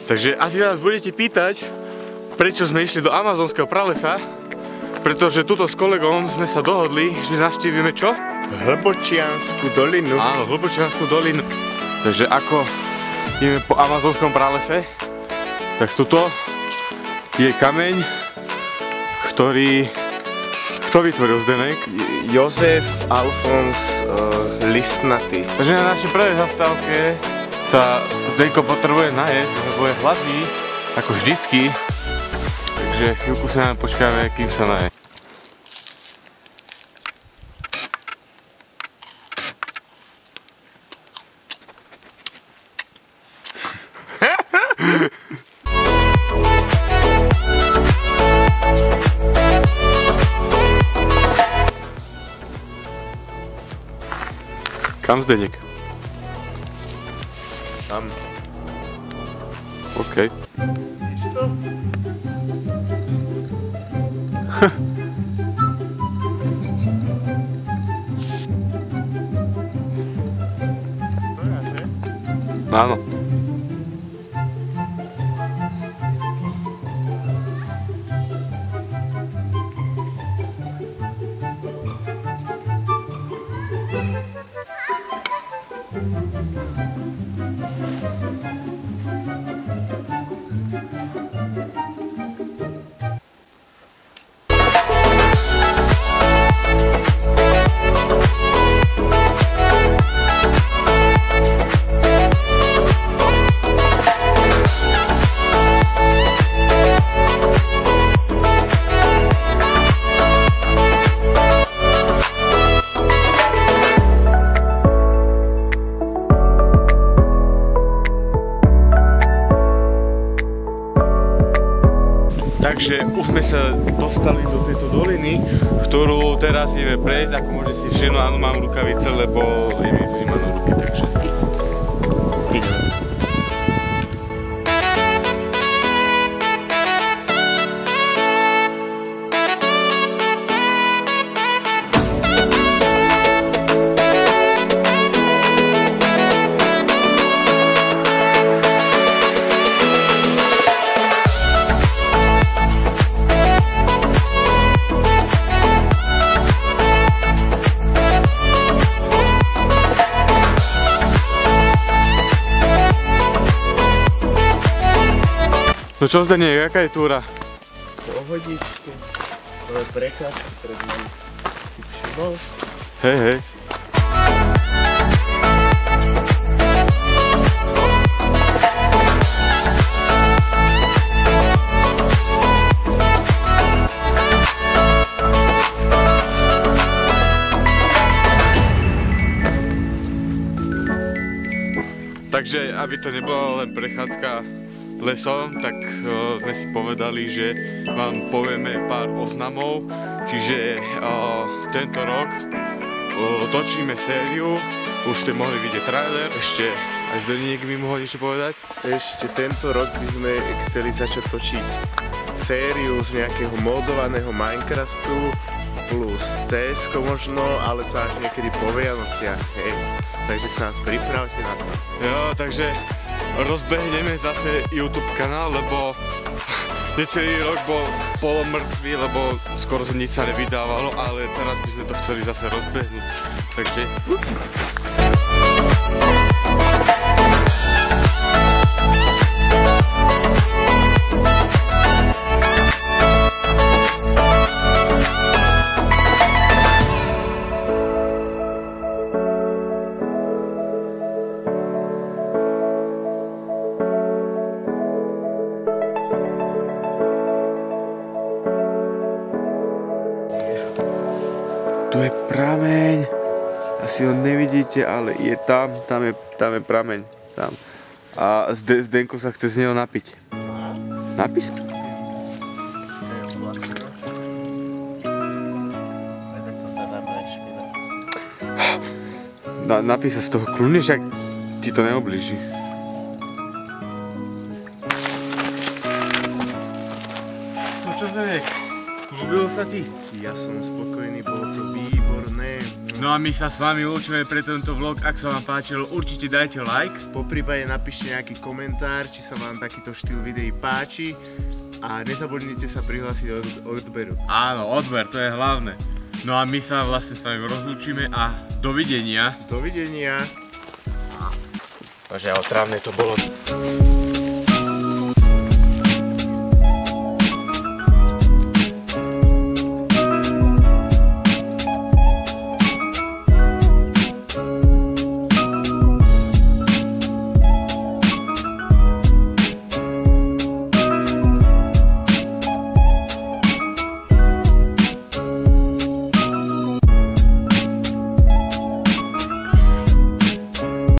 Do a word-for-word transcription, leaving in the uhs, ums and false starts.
Takže asi nás budete pýtať, prečo sme išli do amazonského pralesa, pretože tuto s kolegom sme sa dohodli, že navštívime čo? Hlbočiansku dolinu. Áno, Hlbočiansku dolinu. Takže ako ideme po amazonskom pralese, tak tuto je kameň, ktorý... Kto vytvoril, Zdenek? Jozef Alfons uh, Listnatý. Takže na našej prvej zastávke sa Zdenko potrebuje najesť, lebo je hladný, ako vždycky. Takže chvíľku sa nám počkáme, kým sa naje. Kam, Zdeněk? Tam. OK. Víš to? To je asi? Áno. Takže už sme sa dostali do tejto doliny, ktorú teraz ideme prejsť, ako môžete si všimnúť, áno, mám rukavice, lebo je mi zima na ruky, takže ideme. No čo, Zdeněk, jaká je túra? Pohodičky, to je prechádzka, ktoré sme si všimol. Hej, hej. Takže, aby to nebola len prechádzka lesom, tak uh, sme si povedali, že vám povieme pár oznamov. Čiže uh, tento rok uh, točíme sériu, už ste mohli vidieť trailer, ešte aj Zdeněk by mohol niečo povedať? Ešte tento rok by sme chceli začať točiť sériu z nejakého modovaného Minecraftu plus cé es ko možno, ale to až niekedy po Vianociach, hej. Takže sa pripravte na to. Jo, takže rozbehneme zase YouTube kanál, lebo necelý rok bol polomrtvý, lebo skoro nič sa nevydávalo, ale teraz by sme to chceli zase rozbehnúť. Takže... Tu je prameň, asi ho nevidíte, ale je tam, tam je, tam je prameň, tam. A Zde, Zdenko sa chce z neho napiť. Napí sa? Na, napí sa z toho kľudne, však ti to neoblíži. No čo, Zdenek? Ľúbilo sa ti? Ja som spokojný, bolo to výborné. No a my sa s vami lúčime pre tento vlog. Ak sa vám páčil, určite dajte like. Po prípade napíšte nejaký komentár, či sa vám takýto štýl videí páči. A nezabudnite sa prihlásiť od odberu. Áno, odber, to je hlavné. No a my sa vlastne s vami rozlúčime a dovidenia. Dovidenia. Bože, otrávne to bolo.